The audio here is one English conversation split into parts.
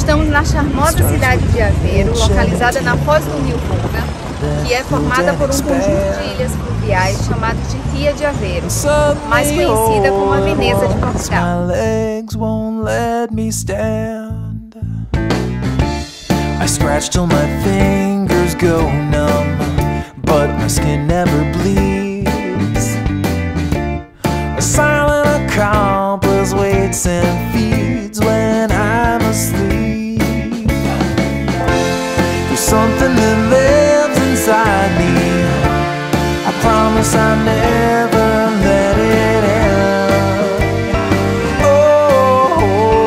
Estamos na charmosa cidade de Aveiro, localizada na foz do rio Runga, que é formada por um conjunto de ilhas fluviais chamado de Ria de Aveiro, mais conhecida como a Veneza de Portugal. I scratch till my fingers go numb, but my skin never bleeds. A silent accomplice waits and feeds when I'm asleep. There's something that lives inside me. I promise I'll never let it end. Oh,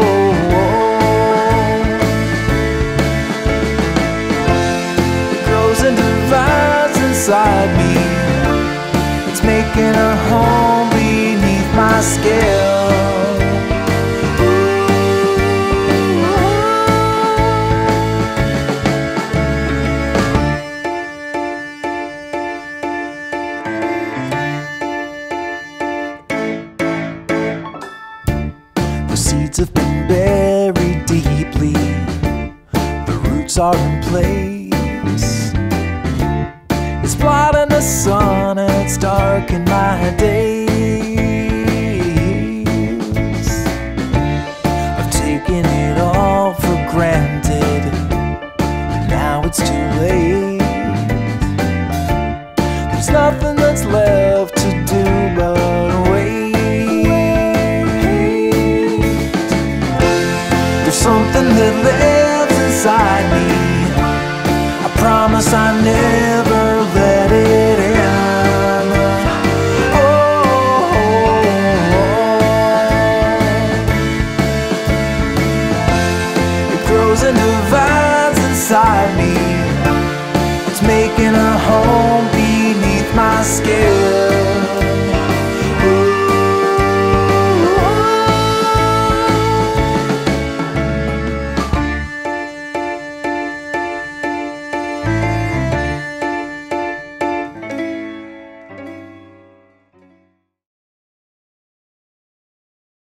it grows and divides inside me. It's making a home beneath my skin. The seeds have been buried deeply, the roots are in place. It's blotting the sun and it's darkened my days. I've taken it all for granted, and now it's too late. There's nothing that's left to do but wait. There's something that lives inside me. I promise I never let it end. Oh, it grows and divides inside me. It's making a home